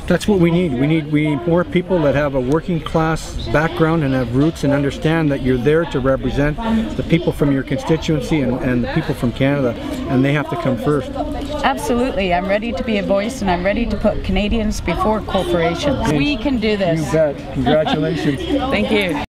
That's what we need. We need more people that have a working class background and have roots and understand that you're there to represent the people from your constituency and the people from Canada, and they have to come first. Absolutely. I'm ready to be a voice, and I'm ready to put Canadians before corporations. We can do this. You bet. Congratulations. Thank you.